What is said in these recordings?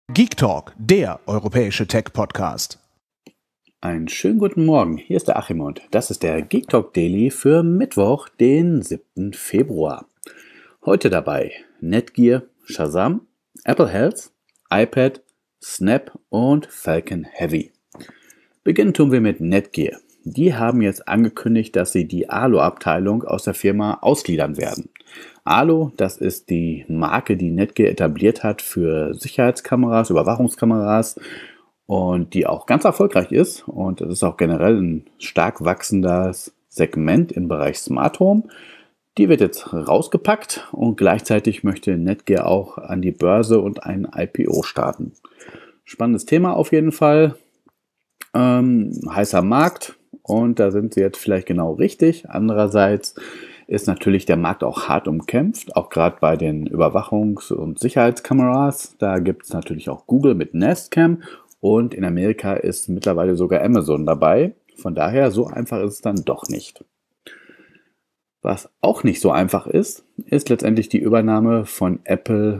Geek Talk, der europäische Tech-Podcast. Einen schönen guten Morgen, hier ist der Achim und das ist der Geek Talk Daily für Mittwoch, den 7. Februar. Heute dabei Netgear, Shazam, Apple Health, iPad, Snap und Falcon Heavy. Beginnen tun wir mit Netgear. Die haben jetzt angekündigt, dass sie die ALO-Abteilung aus der Firma ausgliedern werden. ALO, das ist die Marke, die Netgear etabliert hat für Sicherheitskameras, Überwachungskameras und die auch ganz erfolgreich ist. Und das ist auch generell ein stark wachsendes Segment im Bereich Smart Home. Die wird jetzt rausgepackt und gleichzeitig möchte Netgear auch an die Börse und ein IPO starten. Spannendes Thema auf jeden Fall. Heißer Markt und da sind sie jetzt vielleicht genau richtig. Andererseits ist natürlich der Markt auch hart umkämpft, auch gerade bei den Überwachungs- und Sicherheitskameras. Da gibt es natürlich auch Google mit Nest Cam und in Amerika ist mittlerweile sogar Amazon dabei. Von daher, so einfach ist es dann doch nicht. Was auch nicht so einfach ist letztendlich die Übernahme von Apple,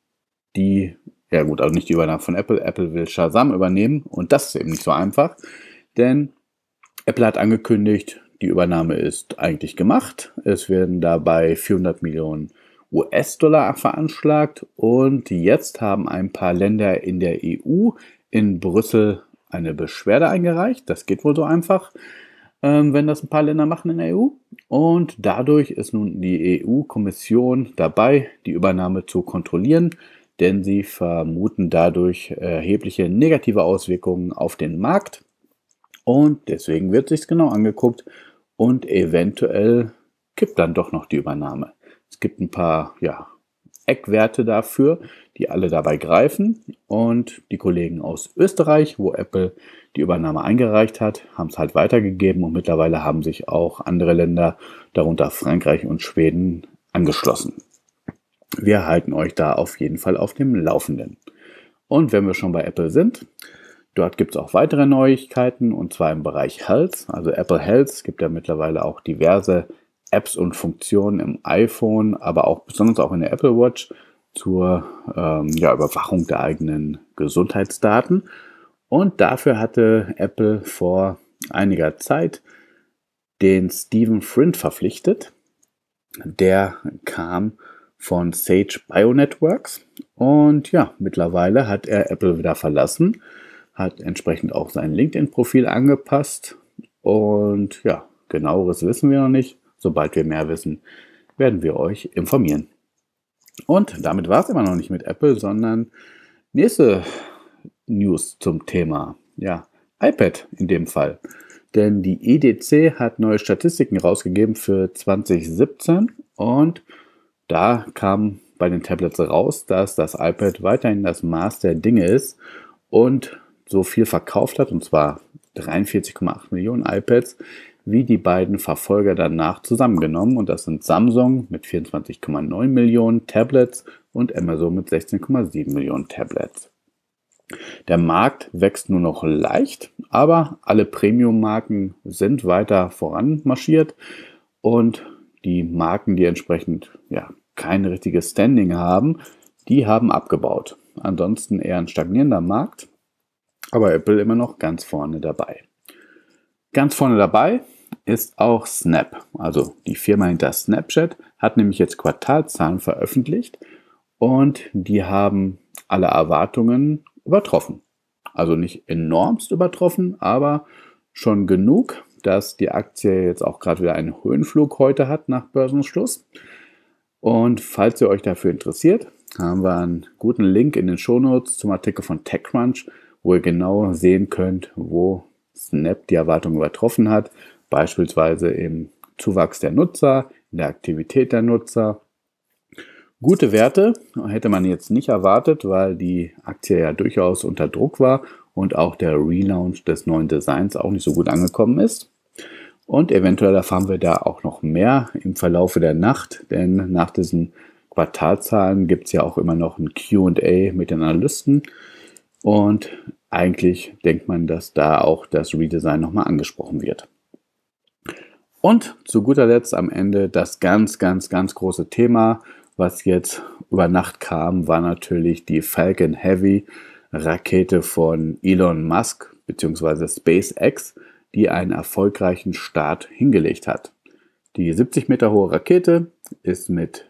also nicht die Übernahme von Apple. Apple will Shazam übernehmen und das ist eben nicht so einfach, denn Apple hat angekündigt, die Übernahme ist eigentlich gemacht. Es werden dabei 400 Millionen US-Dollar veranschlagt und jetzt haben ein paar Länder in der EU in Brüssel eine Beschwerde eingereicht. Das geht wohl so einfach, wenn das ein paar Länder machen in der EU. Und dadurch ist nun die EU-Kommission dabei, die Übernahme zu kontrollieren, denn sie vermuten dadurch erhebliche negative Auswirkungen auf den Markt. Und deswegen wird sich genau angeguckt und eventuell kippt dann doch noch die Übernahme. Es gibt ein paar Eckwerte dafür, die alle dabei greifen. Und die Kollegen aus Österreich, wo Apple die Übernahme eingereicht hat, haben es halt weitergegeben und mittlerweile haben sich auch andere Länder, darunter Frankreich und Schweden, angeschlossen. Wir halten euch da auf jeden Fall auf dem Laufenden. Und wenn wir schon bei Apple sind, dort gibt es auch weitere Neuigkeiten und zwar im Bereich Health. Also Apple Health gibt ja mittlerweile auch diverse Apps und Funktionen im iPhone, aber auch besonders auch in der Apple Watch zur Überwachung der eigenen Gesundheitsdaten. Und dafür hatte Apple vor einiger Zeit den Stephen Friend verpflichtet. Der kam von Sage Bionetworks und mittlerweile hat er Apple wieder verlassen, hat entsprechend auch sein LinkedIn-Profil angepasst und genaueres wissen wir noch nicht. Sobald wir mehr wissen, werden wir euch informieren. Und damit war es immer noch nicht mit Apple, sondern nächste News zum Thema, iPad in dem Fall. Denn die EDC hat neue Statistiken rausgegeben für 2017 und da kam bei den Tablets raus, dass das iPad weiterhin das Maß der Dinge ist und so viel verkauft hat, und zwar 43,8 Millionen iPads, wie die beiden Verfolger danach zusammengenommen. Und das sind Samsung mit 24,9 Millionen Tablets und Amazon mit 16,7 Millionen Tablets. Der Markt wächst nur noch leicht, aber alle Premium-Marken sind weiter voranmarschiert und die Marken, die entsprechend kein richtiges Standing haben, die haben abgebaut. Ansonsten eher ein stagnierender Markt, aber Apple immer noch ganz vorne dabei. Ganz vorne dabei ist auch Snap, also die Firma hinter Snapchat, hat nämlich jetzt Quartalszahlen veröffentlicht und die haben alle Erwartungen übertroffen. Also nicht enormst übertroffen, aber schon genug, dass die Aktie jetzt auch gerade wieder einen Höhenflug heute hat nach Börsenschluss. Und falls ihr euch dafür interessiert, haben wir einen guten Link in den Shownotes zum Artikel von TechCrunch, wo ihr genau sehen könnt, wo Snap die Erwartungen übertroffen hat, beispielsweise im Zuwachs der Nutzer, in der Aktivität der Nutzer. Gute Werte hätte man jetzt nicht erwartet, weil die Aktie ja durchaus unter Druck war und auch der Relaunch des neuen Designs auch nicht so gut angekommen ist. Und eventuell erfahren wir da auch noch mehr im Verlaufe der Nacht, denn nach diesen Quartalzahlen gibt es ja auch immer noch ein Q&A mit den Analysten. Und eigentlich denkt man, dass da auch das Redesign nochmal angesprochen wird. Und zu guter Letzt am Ende das ganz, ganz, ganz große Thema, Was jetzt über Nacht kam, war natürlich die Falcon Heavy Rakete von Elon Musk bzw. SpaceX, die einen erfolgreichen Start hingelegt hat. Die 70 Meter hohe Rakete ist mit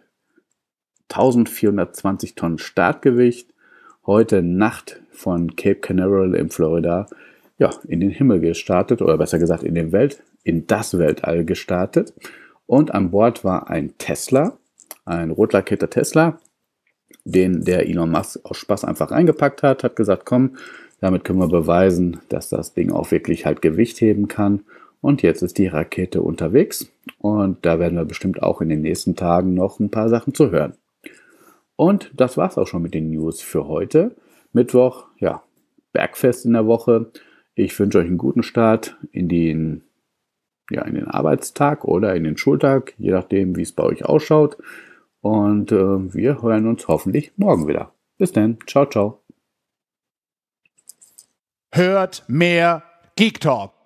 1420 Tonnen Startgewicht heute Nacht von Cape Canaveral in Florida in den Himmel gestartet, oder besser gesagt in das Weltall gestartet. Und an Bord war ein Tesla, ein rot lackierter Tesla, den der Elon Musk aus Spaß einfach reingepackt hat gesagt, komm, damit können wir beweisen, dass das Ding auch wirklich halt Gewicht heben kann. Und jetzt ist die Rakete unterwegs und da werden wir bestimmt auch in den nächsten Tagen noch ein paar Sachen zu hören. Und das war's auch schon mit den News für heute. Mittwoch, Bergfest in der Woche. Ich wünsche euch einen guten Start in den Arbeitstag oder in den Schultag, je nachdem, wie es bei euch ausschaut. Und wir hören uns hoffentlich morgen wieder. Bis dann. Ciao, ciao. Hört mehr Geek Talk.